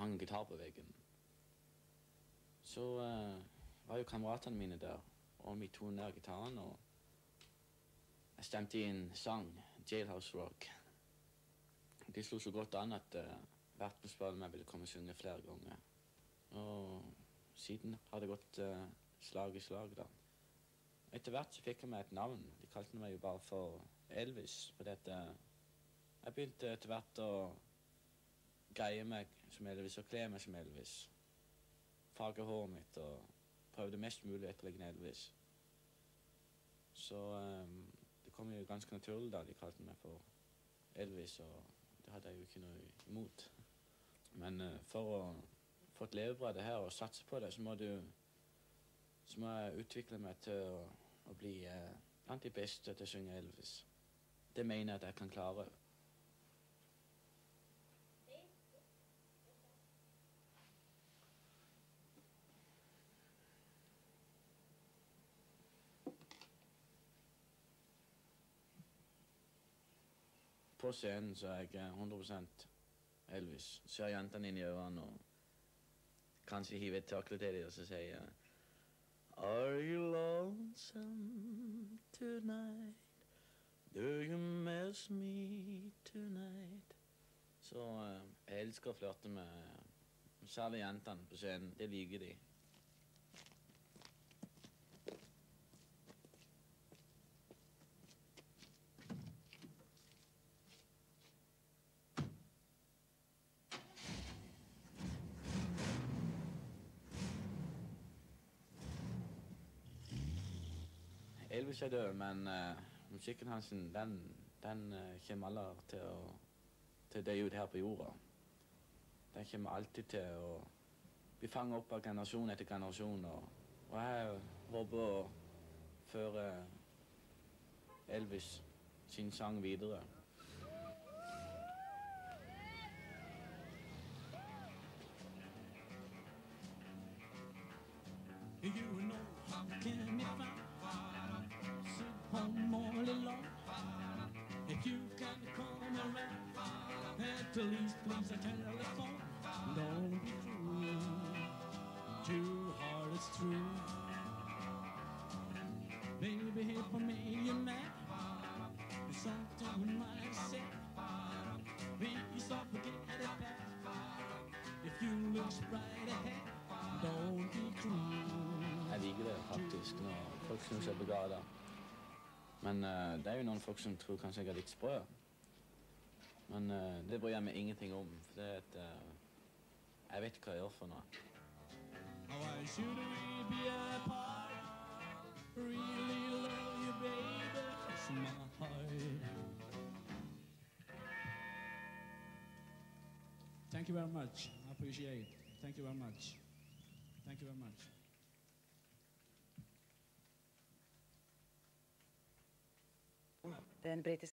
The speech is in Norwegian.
hang en gitar på veggen. Så var jo kameratene mine der, og vi tok ned gitaren, og jeg stemte i en sang, Jailhouse Rock. De slo så godt an at verten spurte om jeg ville komme og synge flere ganger. Og siden har det gått slag i slag, da. Etter hvert så fikk jeg meg et navn. De kalte meg jo bare for Elvis, for dette. Jeg begynte etter hvert å greie meg som Elvis og kle meg som Elvis. Farge håret mitt og prøvde mest mulig etter å ligne Elvis. Så det kom jo ganske naturlig da de kalte meg for Elvis, og det hadde jeg jo ikke noe imot. Men for å få et levebrød her og satse på det, så må jeg utvikle meg til å bli blant de beste til å synge Elvis. Det mener jeg at jeg kan klare. På scenen så er jeg 100% Elvis. Ser jentene inn i øynene og kanskje hiver et tørkle til dem og så sier jeg Are you lonesome tonight? Do you miss me tonight? Så jeg elsker å flørte med særlig jentene på scenen. Det liker de. Elvis er død, men musikken hans, den kommer aldri til å dø ut her på jorda. Den kommer alltid til å bli fanget opp av generasjon etter generasjon, og jeg håper å føre Elvis sin sang videre. You know how can you find home all alone? If you can come around, at least please a telephone. Don't be cruel, too hard is true. Baby, here for me, you're mad. There's something we might say. Please don't forget it back. If you look right ahead, don't be cruel. Jeg liker det faktisk når folk snur seg på gata. Men det er jo noen folk som tror kanskje jeg er litt sprø. Men det bryr jeg meg ingenting om, for det er jeg vet ikke hva jeg gjør for noe. Why should we be apart? Really love you, baby, it's my heart. Thank you very much. I appreciate it. Thank you very much. Thank you very much. Den britiske